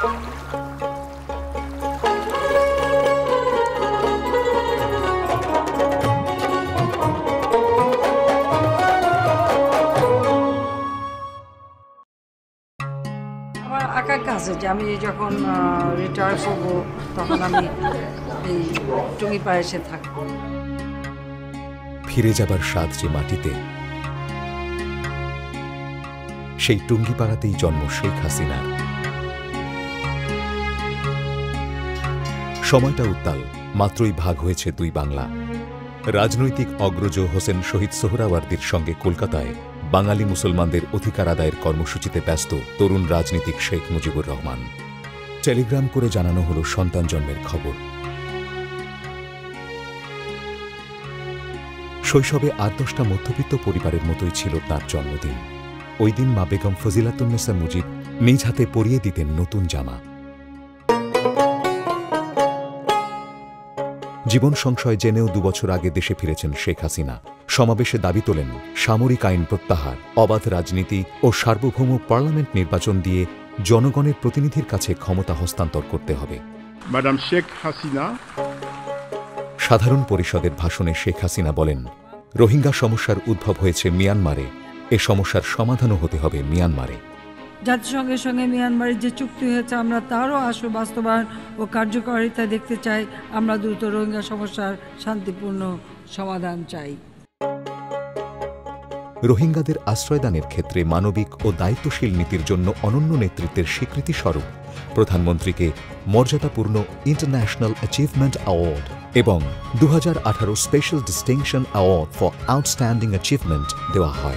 যে আমি যখন রিটায়ার করবো তখন আমি এই টুঙ্গিপাড়ায় এসে থাকবো। ফিরে যাবার স্বাদ যে মাটিতে, সেই টুঙ্গিপাড়াতেই জন্ম শেখ হাসিনার। সময়টা উত্তাল, মাত্রই ভাগ হয়েছে দুই বাংলা। রাজনৈতিক অগ্রজ হোসেন শহীদ সোহরাওয়ার্দীর সঙ্গে কলকাতায় বাঙালি মুসলমানদের অধিকার আদায়ের কর্মসূচিতে ব্যস্ত তরুণ রাজনীতিক শেখ মুজিবুর রহমান। টেলিগ্রাম করে জানানো হলো সন্তান জন্মের খবর। শৈশবে ৮-১০টা মধ্যবিত্ত পরিবারের মতোই ছিল তার জন্মদিন। ওই দিন মা বেগম ফজিলাতুন্নেসা মুজিব নিজ হাতে পরিয়ে দিতেন নতুন জামা। জীবন সংশয় জেনেও ২ বছর আগে দেশে ফিরেছেন শেখ হাসিনা। সমাবেশে দাবি তোলেন সামরিক আইন প্রত্যাহার, অবাধ রাজনীতি ও সার্বভৌম পার্লামেন্ট নির্বাচন দিয়ে জনগণের প্রতিনিধির কাছে ক্ষমতা হস্তান্তর করতে হবে। ম্যাডাম শেখ হাসিনা। সাধারণ পরিষদের ভাষণে শেখ হাসিনা বলেন, রোহিঙ্গা সমস্যার উদ্ভব হয়েছে মিয়ানমারে, এ সমস্যার সমাধানও হতে হবে মিয়ানমারে। জাতিসংঘের সঙ্গে মিয়ানমারের যে চুক্তি হয়েছে আমরা তারও আশু বাস্তবায়ন ও কার্যকারিতা দেখতে চাই। আমরা দ্রুত রোহিঙ্গা সমস্যার শান্তিপূর্ণ সমাধান চাই। রোহিঙ্গাদের আশ্রয়দানের ক্ষেত্রে মানবিক ও দায়িত্বশীল নীতির জন্য অনন্য নেতৃত্বের স্বীকৃতি স্বরূপ প্রধানমন্ত্রীকে মর্যাদাপূর্ণ ইন্টারন্যাশনাল অ্যাচিভমেন্ট অ্যাওয়ার্ড এবং 2018 special distinction award for outstanding achievement দেওয়া হয়।